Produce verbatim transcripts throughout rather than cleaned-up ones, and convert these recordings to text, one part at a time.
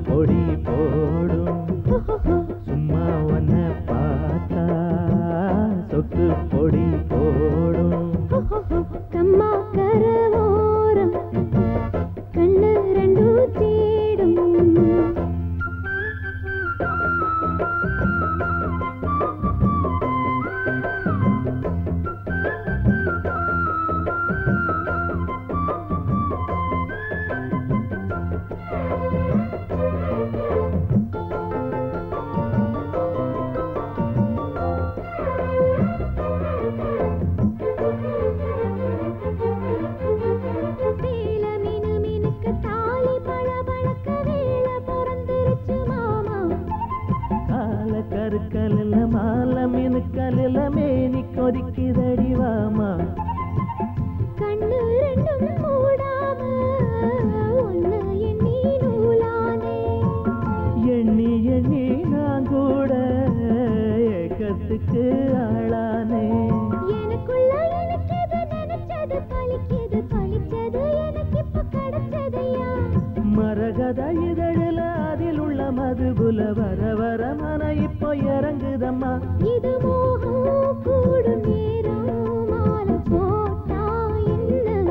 பொடி போடும் சும்மா ஒன்ன பார்த்தா சொக்கு பொடி போடும் கம்மா கரவோரம் கண்ணு ரெண்டு தேடும் கருக்கலில் மாலை மினுக்கலில் மேனி கொதிக்குதடி வாமா கண்ணு ரெண்டும் மூடாம ஒன்னு எண்ணி நூலானே எண்ணி எண்ணி நான் கூட ஏக்கத்துக்கு ஆளானே எனக்குள்ள எனக்கு எது நினைச்சது பலிக்குது பலிச்சது எனக்கு இப்ப கிடைச்சதையா மரகத இதழில் அதில் உள்ள மதுபுல வர வர மன இப்போ இறங்குதம்மா இது மோகம் கூடும் நேரம் மாலை போட்டா என்ன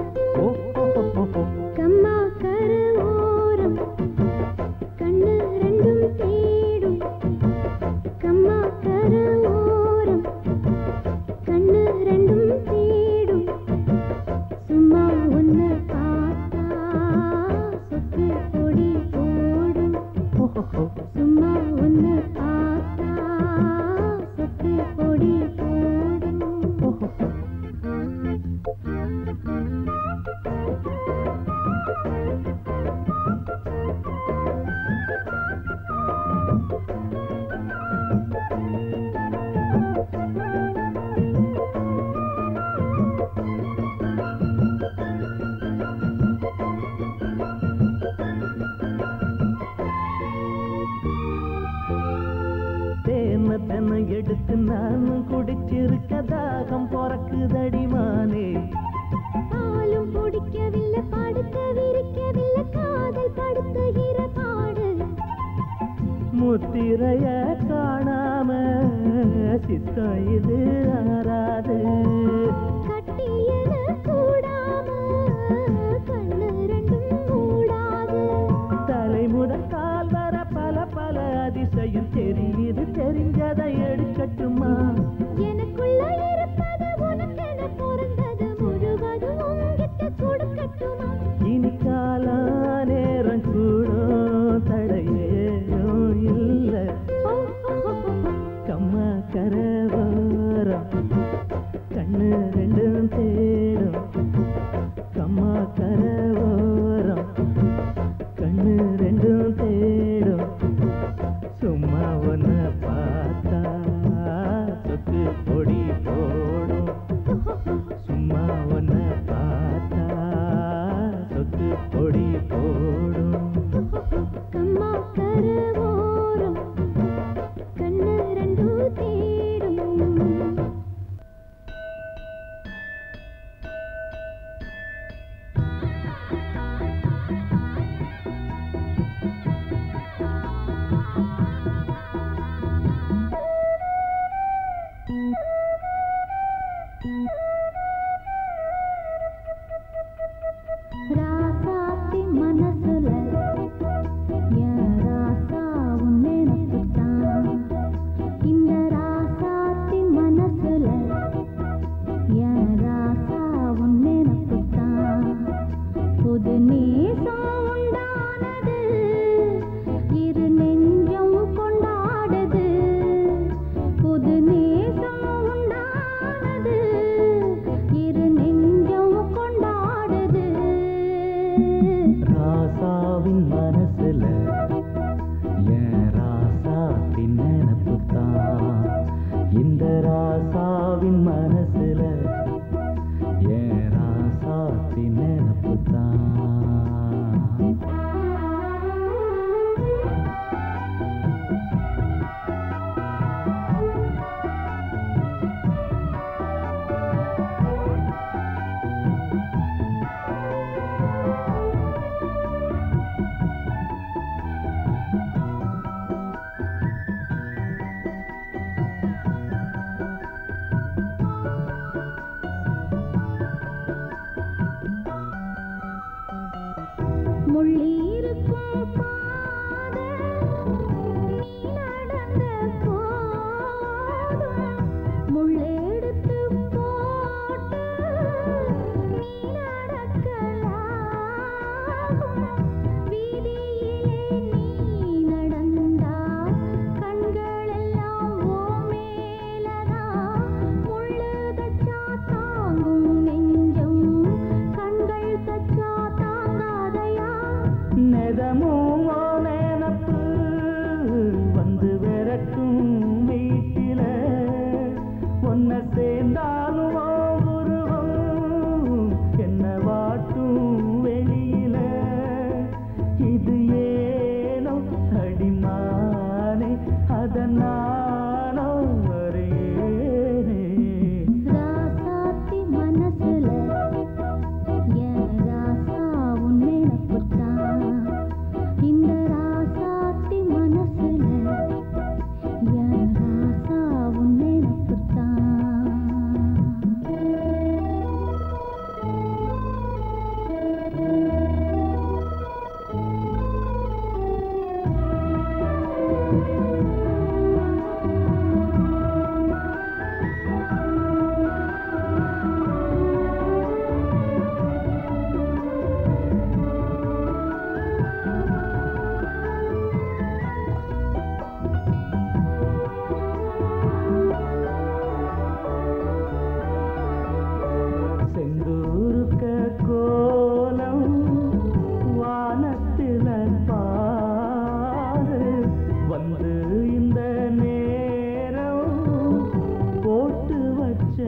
கம்மா கருவோரம் கண்ணு ரெண்டும் தேடும் கம்மா கருவோரம் கண்ணு ரெண்டும் தேடும் சும்மா ஒன்னு பார்த்தா சொக்கு பொடி போடும் சும்மா ஒன்னு பார்த்தா சொக்கு பொடி போடும் தேன தென்னை எடுத்து நானும் குடிச்சிருக்க தாகம் பொறக்குதடி மானே பாலும் பிடிக்கவில்லை படுக்க விரிக்கவில்லை காதல் படுத்துகிற பாடு முத்திரைய காணாம சித்தம் இது ஆறாது கட்டியன கூடாம கண்ணு ரெண்டும் மூடாது தலைமுதல் கால் வர பல பல அதிசயம் தெரியுது தெரிஞ்சதை எடுக்கட்டுமா எனக்குள்ள இருப்பது உனக்கென பிறந்தது முழுவதும் உங்கிட்ட கொடுக்கட்டுமா இனி காலா நேரம் கூடும் தடையேனும் இல்ல கம்மா கரவோரம் கண்ணு ரெண்டும் தேடும் கம்மா கரவோரம் கண்ணு ரெண்டும் தேடும் சும்மா ஒன்ன பார்த்தா சொக்கு பொடி போடும் சும்மா ஒன்ன பார்த்தா சொக்கு பொடி போடும் கம்மா கரவோரம் கண்ணு ரெண்டு தேடும் ராசாத்தி மனசுல என் ராசா உன் நினைப்புத்தான் இந்த ராசாத்தி மனசுல என் ராசா உன் நினைப்புத்தான் புது நேசம் உண்டானது இரு நெஞ்சம் கொண்டாடுது புது நேசம் உண்டானது இரு நெஞ்சம் கொண்டாடுது ராசாவின் மனசுல என் ராசாத்தின் நினப்புத்தான் இந்த ராசாவின் மனசுல என் ராசாத்தின் நினப்புத்தான்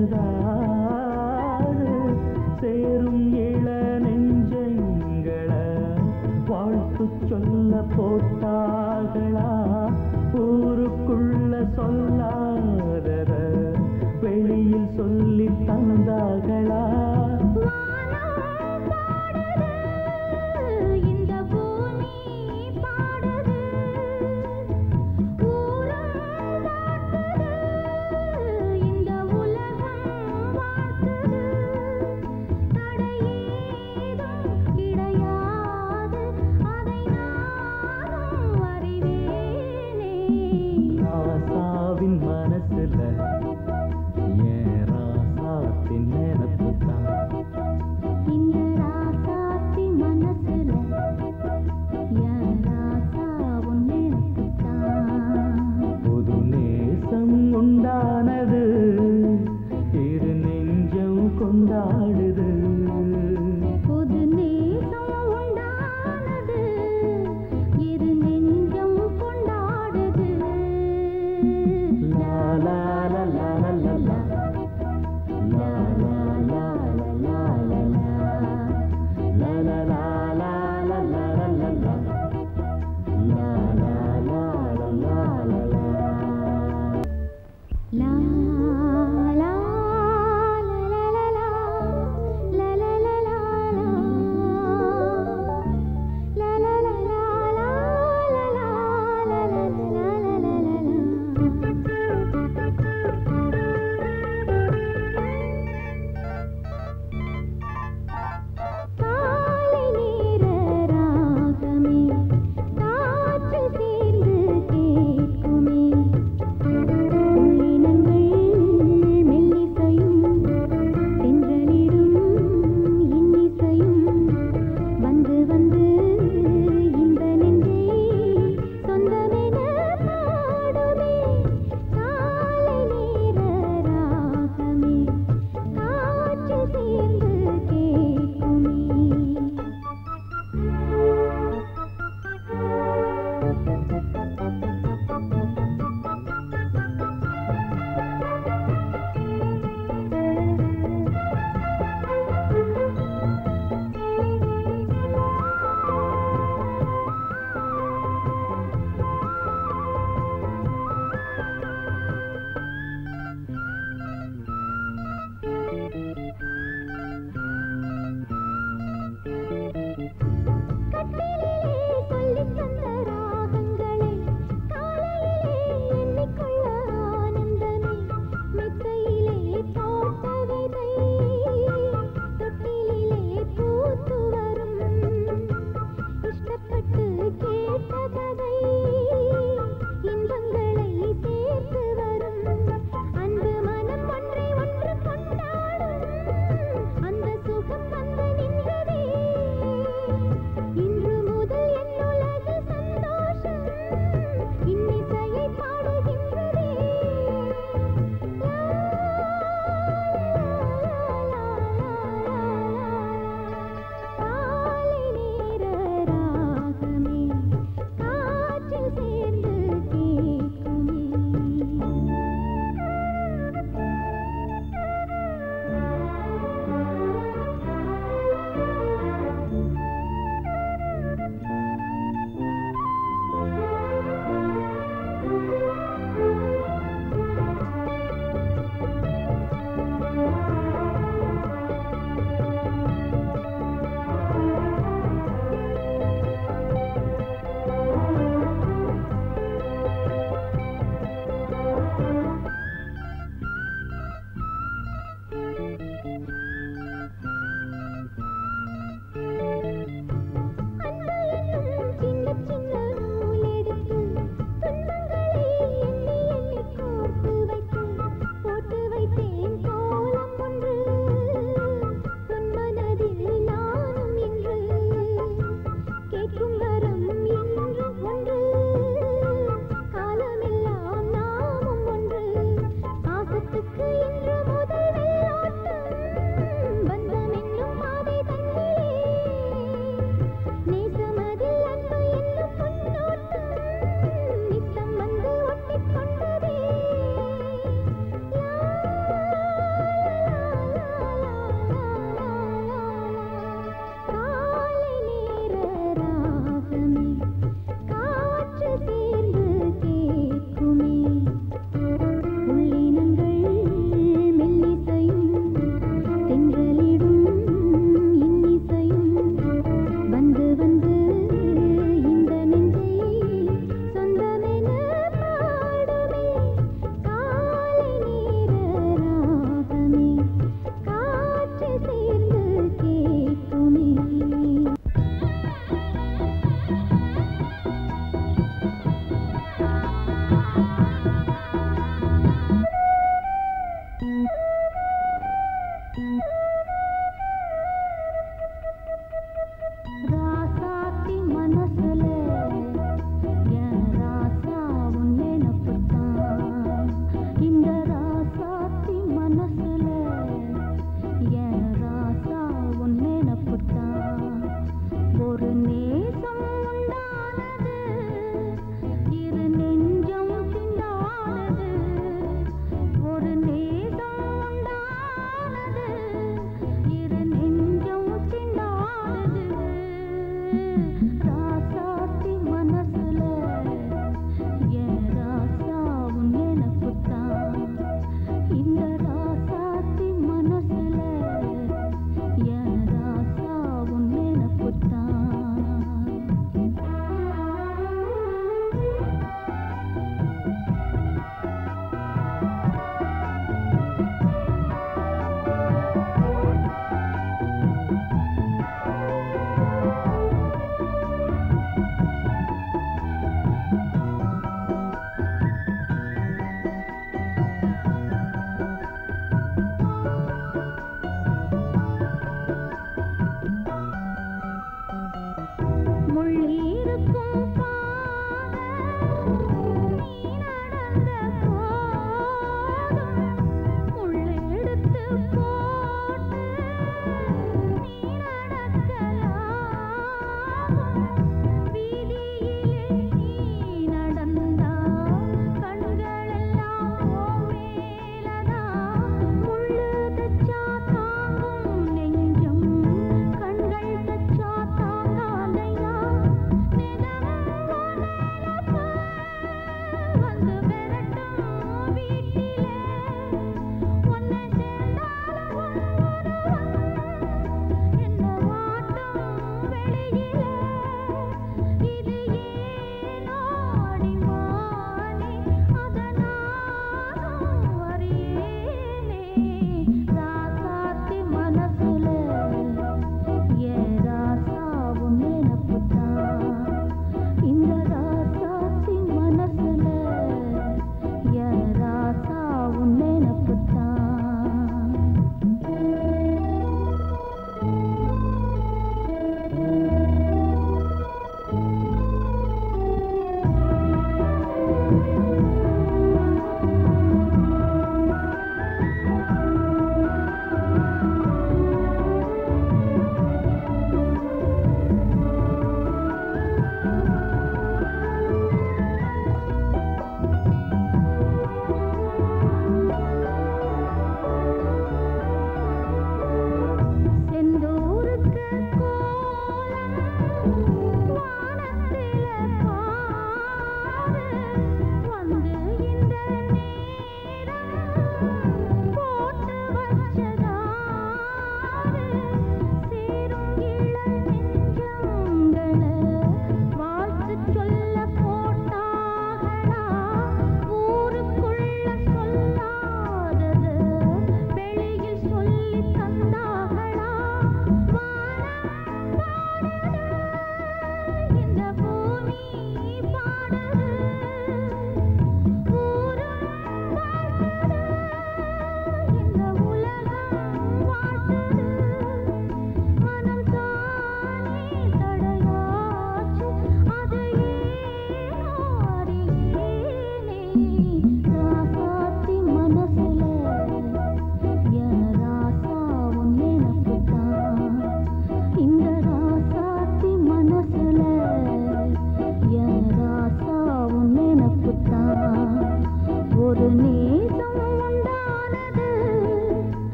சேரும் இள நெஞ்சங்கள வாழ்த்து சொல்ல போட்டார்களா ஊருக்குள்ள சொல்லாதத வெளியில் சொல்லி தந்தார்களா ராசாவின் மனசுல ஏன் ராசாத்தின் நினைப்புதான் இந்த ராசாத்தி மனசுல என் ராசா உன் நினைப்புதான் புது நேசம் உண்டானது இரு நெஞ்சம் கொண்டாடுது புது நேசம் உண்டானது இரு நெஞ்சம் கொண்டாடுது லா லா லா லா லா லா லா லா லா லா லா லா லா லா லா லா லா லா லா La la la la la la la la la la la la la la காலை நேர ராகமே காற்று சேர்ந்து கேட்குமே உள்ளினங்கள் மெல்லிசையும் தென்றலிடும் இன்னிசையும் வந்து வந்து இந்த நெஞ்சை சொந்தமென பாடுமே காலை நேர ராகமே காற்று சேர்ந்து கேட்குமே